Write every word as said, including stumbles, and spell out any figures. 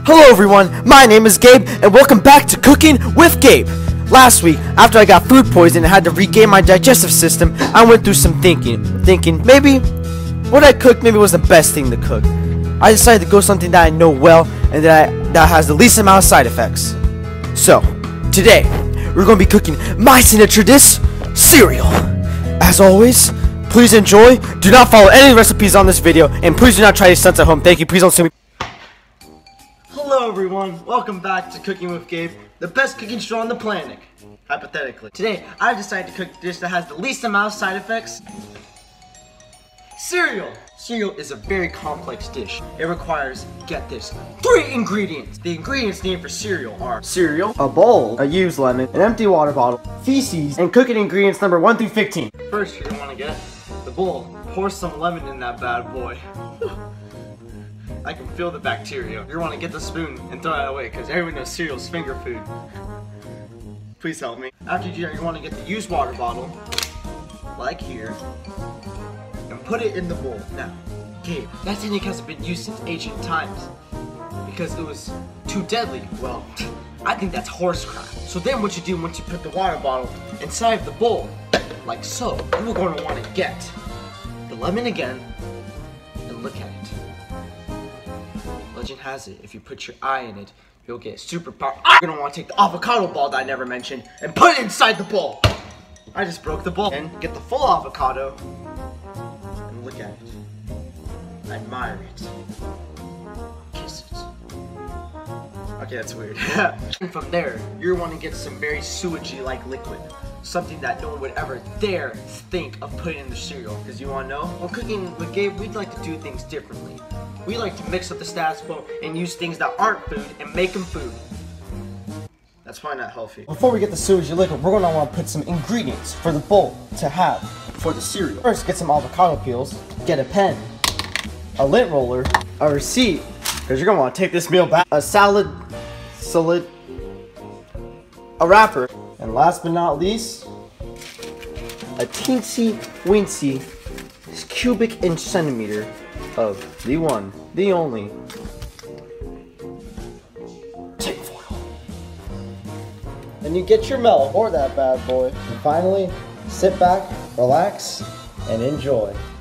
Hello everyone, my name is Gabe, and welcome back to Cooking with Gabe. Last week, after I got food poisoning and had to regain my digestive system, I went through some thinking. Thinking, maybe what I cooked maybe was the best thing to cook. I decided to go something that I know well, and that, I, that has the least amount of side effects. So, today, we're going to be cooking my signature dish, cereal. As always, please enjoy. Do not follow any recipes on this video, and please do not try these stunts at home. Thank you. Please don't sue me. Hello everyone, welcome back to Cooking with Gabe, the best cooking show on the planet, hypothetically. Today, I've decided to cook a dish that has the least amount of side effects. Cereal. Cereal is a very complex dish. It requires, get this, three ingredients. The ingredients needed for cereal are cereal, a bowl, a used lemon, an empty water bottle, feces, and cooking ingredients number one through fifteen. First, you're gonna wanna get the bowl. Pour some lemon in that bad boy. I can feel the bacteria. You're gonna get the spoon and throw it away because everyone knows cereal's finger food. Please help me. After you do that, you wanna get the used water bottle, like here, and put it in the bowl. Now, Gabe, that technique hasn't been used since ancient times because it was too deadly. Well, I think that's horse crap. So then what you do once you put the water bottle inside of the bowl, like so, you are going to want to get the lemon again and look at it. Legend has it, if you put your eye in it, you'll get superpower. You're gonna want to take the avocado ball that I never mentioned and put it inside the bowl. I just broke the bowl. And get the full avocado and look at it. Admire it. Kiss it. Okay, that's weird. And from there, you're want to get some very sewagey-like liquid. Something that no one would ever dare think of putting in the cereal. Because you want to know? While cooking with Gabe, we'd like to do things differently. We like to mix up the status quo and use things that aren't food and make them food. That's probably not healthy. Before we get the sewage liquid, we're gonna want to put some ingredients for the bowl to have for the cereal. First, get some avocado peels, get a pen, a lint roller, a receipt, because you're gonna want to take this meal back, a salad, salad, a wrapper, and last but not least, a teensy weensy cubic inch centimeter of the one, the only tin foil. And you get your milk or that bad boy. And finally, sit back, relax, and enjoy.